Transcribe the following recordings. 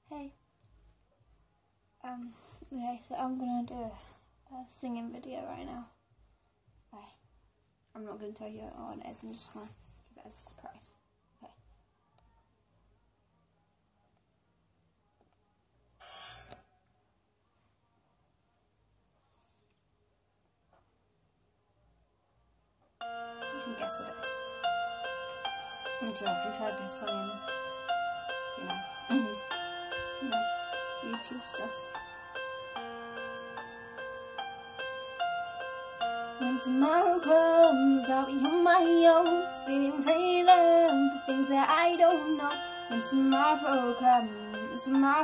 Hey. Okay, so I'm gonna do a singing video right now. Okay. I'm not gonna tell you what it is, I'm just gonna keep it as a surprise. Okay. You can guess what it is. I'm sure if you've heard this song in, YouTube stuff. When tomorrow comes, I'll be on my own, feeling afraid of the things that I don't know. When tomorrow comes,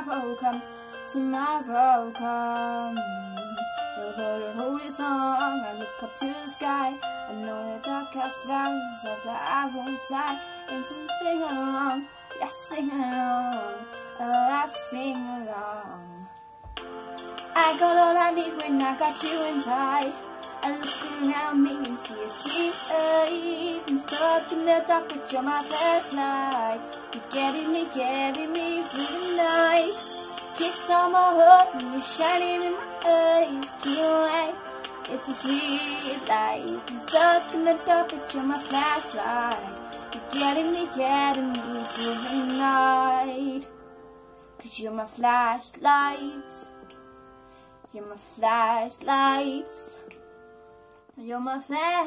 you'll hear the holy song. I look up to the sky, I know the dark have found myself that I won't fly. And so sing along, yeah, sing along, I sing along. I got all I need when I got you inside. I look around me and see a sweet life. I'm stuck in the dark, but you're my flashlight. You're getting me through the night. Kicks on my heart and you're shining in my eyes. Can't lie, it's a sweet life. I'm stuck in the dark, but you're my flashlight. You're getting me through the night. 'Cause you're my flashlight. You're my flashlight. You're my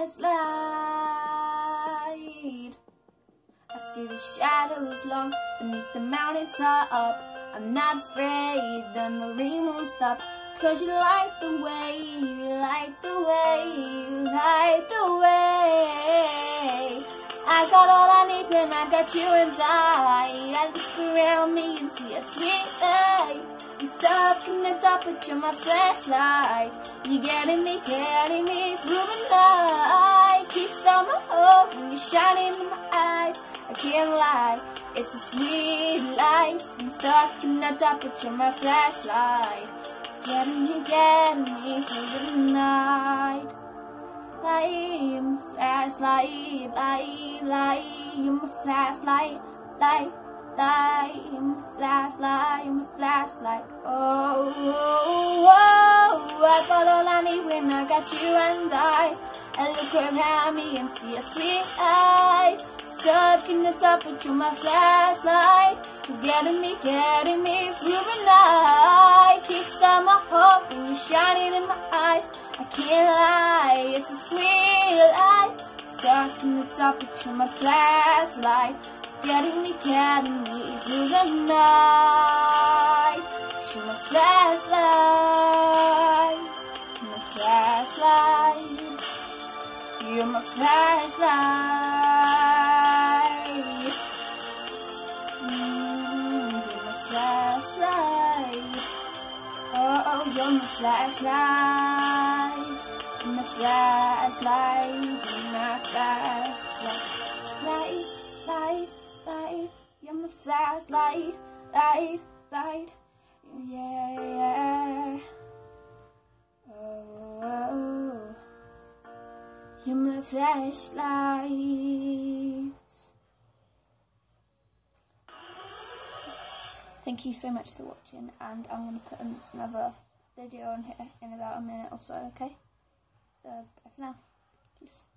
flashlight. I see the shadows long beneath the mountain top. I'm not afraid, then the rain won't stop. 'Cause you light the way, you light the way, you light the way. I got all I need when I got you inside. I look around me and see a sweet life. I'm stuck in the dark, but you're my flashlight. You're getting me through the night. Keeps on my hope and you're shining in my eyes. I can't lie, it's a sweet life. I'm stuck in the dark, but you're my flashlight. Getting me through the night. You're my flashlight, you're my flashlight, you're my flashlight, you're my flashlight. Oh, I got all I need when I got you and I look around me and see a sweet life. Stuck in the dark, but you're my flashlight. You're getting me through the night. Kicks on my heart when you're shining in my eyes. I can't lie, it's a sweet life. Stuck in the dark, but you're my flashlight. Getting me through the night. You're my flashlight. You're my flashlight. You're my flashlight. You're my flashlight. Oh, you're my flashlight. You're my flashlight. You're my flashlight. Light, you're my flashlight, light, yeah. Oh, you're my flashlight. Thank you so much for watching, and I'm going to put another video on here in about a minute or so, okay? Bye for now. Peace.